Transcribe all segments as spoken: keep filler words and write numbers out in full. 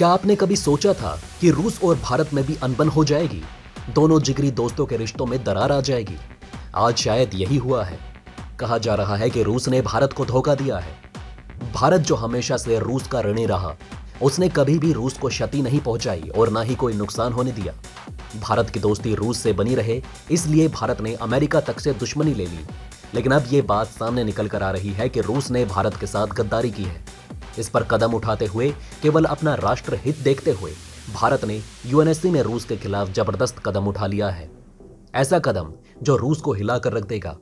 क्या आपने कभी सोचा था कि रूस और भारत में भी अनबन हो जाएगी, दोनों जिगरी दोस्तों के रिश्तों में दरार आ जाएगी? आज शायद यही हुआ है। कहा जा रहा है कि रूस ने भारत को धोखा दिया है। भारत जो हमेशा से रूस का ऋणी रहा, उसने कभी भी रूस को क्षति नहीं पहुंचाई और ना ही कोई नुकसान होने दिया। भारत की दोस्ती रूस से बनी रहे, इसलिए भारत ने अमेरिका तक से दुश्मनी ले ली। लेकिन अब यह बात सामने निकल कर आ रही है कि रूस ने भारत के साथ गद्दारी की है। इस पर कदम उठाते हुए, केवल अपना राष्ट्र हित देखते हुए भारत ने यूएनएससी में रूस के खिलाफ जबरदस्त कदम उठा लिया है। ऐसा कदम जो रूस को हिला कर रख देगा।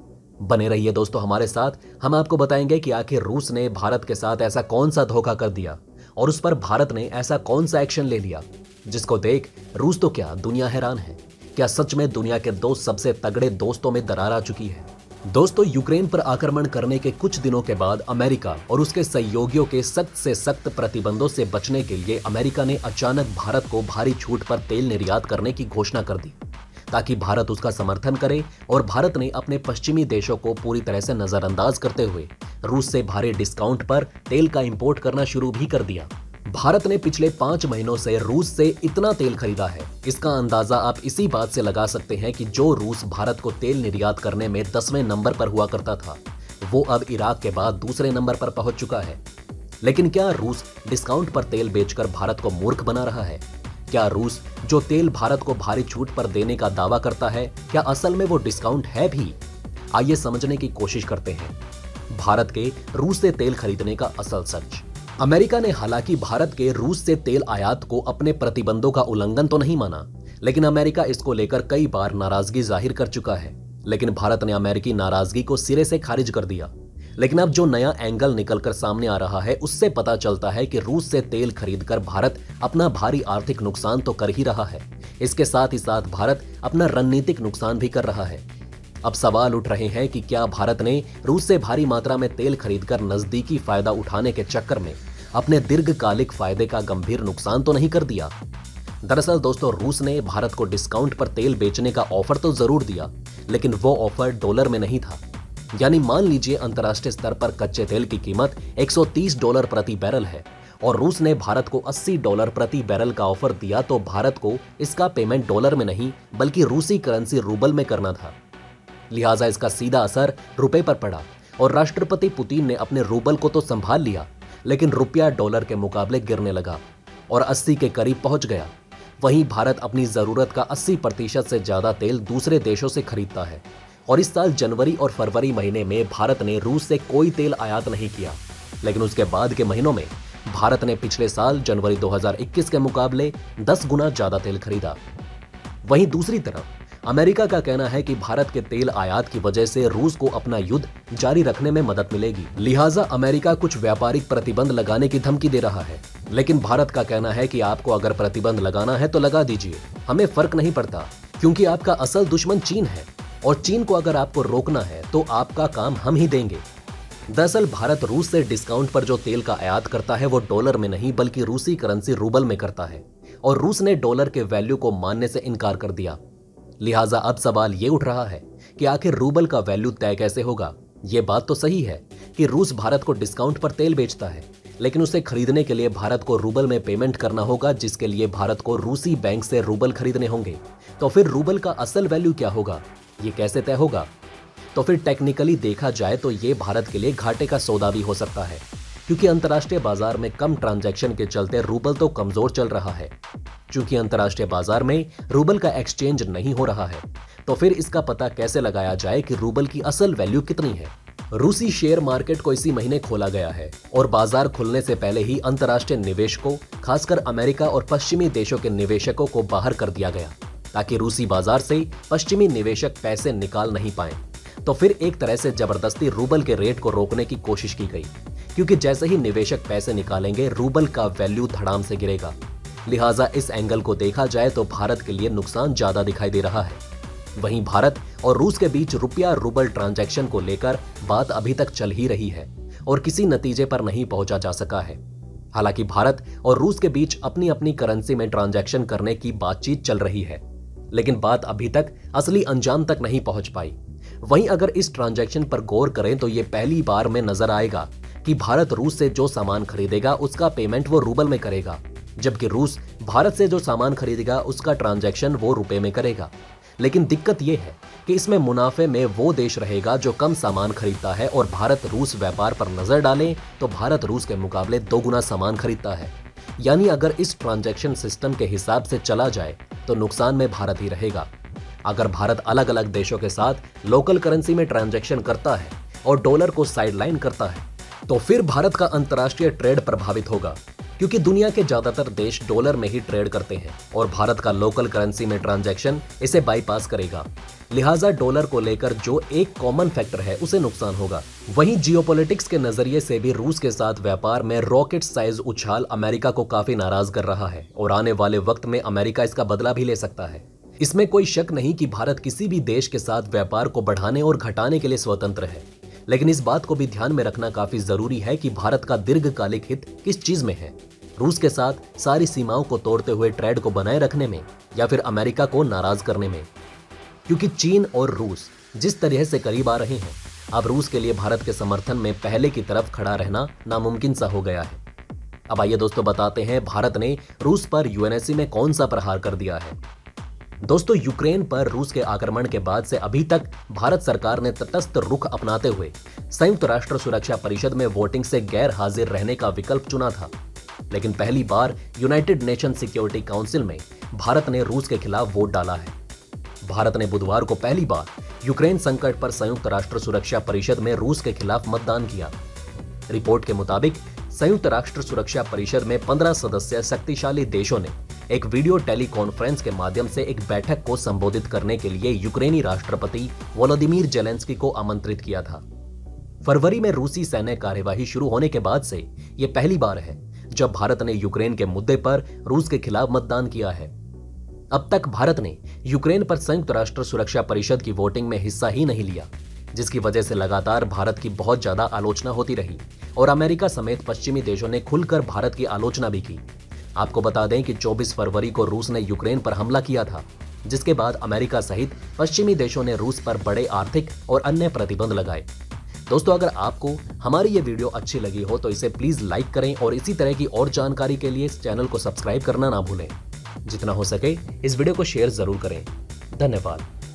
बने रहिए दोस्तों हमारे साथ, हम आपको बताएंगे कि आखिर रूस ने भारत के साथ ऐसा कौन सा धोखा कर दिया और उस पर भारत ने ऐसा कौन सा एक्शन ले लिया जिसको देख रूस तो क्या दुनिया हैरान है। क्या सच में दुनिया के दो सबसे तगड़े दोस्तों में दरार आ चुकी है? दोस्तों, यूक्रेन पर आक्रमण करने के कुछ दिनों के बाद अमेरिका और उसके सहयोगियों के सख्त से सख्त प्रतिबंधों से बचने के लिए अमेरिका ने अचानक भारत को भारी छूट पर तेल निर्यात करने की घोषणा कर दी, ताकि भारत उसका समर्थन करे। और भारत ने अपने पश्चिमी देशों को पूरी तरह से नजरअंदाज करते हुए रूस से भारी डिस्काउंट पर तेल का इंपोर्ट करना शुरू भी कर दिया। भारत ने पिछले पांच महीनों से रूस से इतना तेल खरीदा है, इसका अंदाजा आप इसी बात से लगा सकते हैं कि जो रूस भारत को तेल निर्यात करने में दसवें नंबर पर हुआ करता था, वो अब इराक के बाद दूसरे नंबर पर पहुंच चुका है। लेकिन क्या रूस डिस्काउंट पर तेल बेचकर भारत को मूर्ख बना रहा है? क्या रूस जो तेल भारत को भारी छूट पर देने का दावा करता है, क्या असल में वो डिस्काउंट है भी? आइए समझने की कोशिश करते हैं भारत के रूस से तेल खरीदने का असल सच। अमेरिका ने हालांकि भारत के रूस से तेल आयात को अपने प्रतिबंधों का उल्लंघन तो नहीं माना, लेकिन अमेरिका इसको लेकर कई बार नाराजगी जाहिर कर चुका है। लेकिन भारत ने अमेरिकी नाराजगी को सिरे से खारिज कर दिया। लेकिन अब जो नया एंगल निकलकर सामने आ रहा है, उससे पता चलता है कि रूस से तेल खरीदकर भारत अपना भारी आर्थिक नुकसान तो कर ही रहा है, इसके साथ ही साथ भारत अपना रणनीतिक नुकसान भी कर रहा है। अब सवाल उठ रहे हैं कि क्या भारत ने रूस से भारी मात्रा में तेल खरीदकर नजदीकी फायदा उठाने के चक्कर में अपने दीर्घकालिक फायदे का गंभीर नुकसान तो नहीं कर दिया? दरअसल दोस्तों, रूस ने भारत को डिस्काउंट पर तेल बेचने का ऑफर तो जरूर दिया, लेकिन वो ऑफर डॉलर में नहीं था। यानी मान लीजिए अंतर्राष्ट्रीय स्तर पर कच्चे तेल की कीमत एक सौ तीस डॉलर प्रति बैरल है और रूस ने भारत को अस्सी डॉलर प्रति बैरल का ऑफर दिया, तो भारत को इसका पेमेंट डॉलर में नहीं बल्कि रूसी करेंसी रूबल में करना था। लिहाजा इसका सीधा असर रुपए पर पड़ा और राष्ट्रपति पुतिन ने अपने रूबल को तो संभाल लिया, लेकिन रुपया डॉलर के मुकाबले गिरने लगा और अस्सी के करीब पहुंच गया। वहीं भारत अपनी जरूरत का अस्सी प्रतिशत से ज्यादा तेल दूसरे देशों से खरीदता है और इस साल जनवरी और फरवरी महीने में भारत ने रूस से कोई तेल आयात नहीं किया। लेकिन उसके बाद के महीनों में भारत ने पिछले साल जनवरी दो हज़ार इक्कीस के मुकाबले दस गुना ज्यादा तेल खरीदा। वहीं दूसरी तरफ अमेरिका का कहना है कि भारत के तेल आयात की वजह से रूस को अपना युद्ध जारी रखने में मदद मिलेगी, लिहाजा अमेरिका कुछ व्यापारिक प्रतिबंध लगाने की धमकी दे रहा है। लेकिन भारत का कहना है कि आपको अगर प्रतिबंध लगाना है तो लगा दीजिए, हमें फर्क नहीं पड़ता, क्योंकि आपका असल दुश्मन चीन है और चीन को अगर आपको रोकना है तो आपका काम हम ही देंगे। दरअसल भारत रूस से डिस्काउंट पर जो तेल का आयात करता है वो डॉलर में नहीं बल्कि रूसी करेंसी रूबल में करता है और रूस ने डॉलर के वैल्यू को मानने से इनकार कर दिया। लिहाजा अब सवाल ये उठ रहा है कि आखिर रूबल का वैल्यू तय कैसे होगा। ये बात तो सही है कि रूस भारत को डिस्काउंट पर तेल बेचता है, लेकिन उसे खरीदने के लिए भारत को रूबल में पेमेंट करना होगा, जिसके लिए भारत को रूसी बैंक से रूबल खरीदने होंगे। तो फिर रूबल का असल वैल्यू क्या होगा, ये कैसे तय होगा? तो फिर टेक्निकली देखा जाए तो ये भारत के लिए घाटे का सौदा भी हो सकता है, क्योंकि अंतर्राष्ट्रीय बाजार में कम ट्रांजैक्शन के चलते रूबल तो कमजोर चल रहा है। चूंकि अंतर्राष्ट्रीय बाजार में रूबल का एक्सचेंज नहीं हो रहा है, तो फिर इसका पता कैसे लगाया जाए कि रूबल की असल वैल्यू कितनी है? रूसी शेयर मार्केट को इसी महीने खोला गया है और बाजार खुलने से पहले ही अंतर्राष्ट्रीय निवेशकों, खासकर अमेरिका और पश्चिमी देशों के निवेशकों को बाहर कर दिया गया, ताकि रूसी बाजार से पश्चिमी निवेशक पैसे निकाल नहीं पाए। तो फिर एक तरह से जबरदस्ती रूबल के रेट को रोकने की कोशिश की गई, क्योंकि जैसे ही निवेशक पैसे निकालेंगे रूबल का वैल्यू धड़ाम से गिरेगा। लिहाजा इस एंगल को देखा जाए तो भारत के लिए नुकसान ज्यादा दिखाई दे रहा है। वहीं भारत और रूस के बीच रुपया रूबल ट्रांजैक्शन को लेकर बात अभी तक चल ही रही है और किसी नतीजे पर नहीं पहुंचा जा सका है। हालांकि भारत और रूस के बीच अपनी अपनी करेंसी में ट्रांजैक्शन करने की बातचीत चल रही है, लेकिन बात अभी तक असली अंजाम तक नहीं पहुंच पाई। वहीं अगर इस ट्रांजैक्शन पर गौर करें तो ये पहली बार में नजर आएगा कि भारत रूस से जो सामान खरीदेगा उसका पेमेंट वो रूबल में करेगा जबकि रूस भारत से जो सामान खरीदेगा उसका ट्रांजैक्शन वो रुपए में करेगा। लेकिन दिक्कत यह है कि इसमें मुनाफे में वो देश रहेगा जो कम सामान खरीदता है, और भारत रूस व्यापार पर नजर डालें तो भारत रूस के मुकाबले दो गुना सामान खरीदता है। यानी अगर इस ट्रांजैक्शन सिस्टम के हिसाब से चला जाए तो नुकसान में भारत ही रहेगा। अगर भारत अलग अलग देशों के साथ लोकल करेंसी में ट्रांजैक्शन करता है और डॉलर को साइडलाइन करता है तो फिर भारत का अंतर्राष्ट्रीय ट्रेड प्रभावित होगा, क्योंकि दुनिया के ज्यादातर देश डॉलर में ही ट्रेड करते हैं और भारत का लोकल करेंसी में ट्रांजैक्शन इसे बाईपास करेगा। लिहाजा डॉलर को लेकर जो एक कॉमन फैक्टर है उसे नुकसान होगा। वहीं जियोपॉलिटिक्स के नजरिए से भी रूस के साथ व्यापार में रॉकेट साइज उछाल अमेरिका को काफी नाराज कर रहा है और आने वाले वक्त में अमेरिका इसका बदला भी ले सकता है। इसमें कोई शक नहीं कि भारत किसी भी देश के साथ व्यापार को बढ़ाने और घटाने के लिए स्वतंत्र है, लेकिन इस बात को भी ध्यान में रखना काफी जरूरी है कि भारत का दीर्घकालिक हित किस चीज में है, रूस के साथ सारी सीमाओं को तोड़ते हुए ट्रेड को बनाए रखने में या फिर अमेरिका को नाराज करने में। क्योंकि चीन और रूस जिस तरह से करीब आ रहे हैं, अब रूस के लिए भारत के समर्थन में पहले की तरफ खड़ा रहना नामुमकिन सा हो गया है। अब आइए दोस्तों बताते हैं भारत ने रूस पर यूएनएससी में कौन सा प्रहार कर दिया है। दोस्तों, यूक्रेन पर रूस के आक्रमण के बाद से अभी तक भारत सरकार ने तटस्थ रुख अपनाते हुए संयुक्त राष्ट्र सुरक्षा परिषद में वोटिंग से गैर हाजिर रहने का विकल्प चुना था। लेकिन पहली बार यूनाइटेड नेशन सिक्योरिटी काउंसिल में भारत ने रूस के खिलाफ वोट डाला है। भारत ने बुधवार को पहली बार यूक्रेन संकट पर संयुक्त राष्ट्र सुरक्षा परिषद में रूस के खिलाफ मतदान किया। रिपोर्ट के मुताबिक संयुक्त राष्ट्र सुरक्षा परिषद में पंद्रह सदस्य शक्तिशाली देशों ने एक वीडियो टेलीकॉन्फ्रेंस के माध्यम से एक बैठक को संबोधित करने के लिए यूक्रेनी राष्ट्रपति वोलोदिमीर जेलेंस्की को आमंत्रित किया था। फरवरी में रूसी सैन्य कार्यवाही शुरू होने के बाद से यह पहली बार है जब भारत ने यूक्रेन के मुद्दे पर रूस के खिलाफ मतदान किया है। अब तक भारत ने यूक्रेन पर संयुक्त राष्ट्र सुरक्षा परिषद की वोटिंग में हिस्सा ही नहीं लिया, जिसकी वजह से लगातार भारत की बहुत ज्यादा आलोचना होती रही और अमेरिका समेत पश्चिमी देशों ने खुलकर भारत की आलोचना भी की। आपको बता दें कि चौबीस फरवरी को रूस ने यूक्रेन पर हमला किया था, जिसके बाद अमेरिका सहित पश्चिमी देशों ने रूस पर बड़े आर्थिक और अन्य प्रतिबंध लगाए। दोस्तों, अगर आपको हमारी ये वीडियो अच्छी लगी हो तो इसे प्लीज लाइक करें और इसी तरह की और जानकारी के लिए इस चैनल को सब्सक्राइब करना ना भूलें। जितना हो सके इस वीडियो को शेयर जरूर करें। धन्यवाद।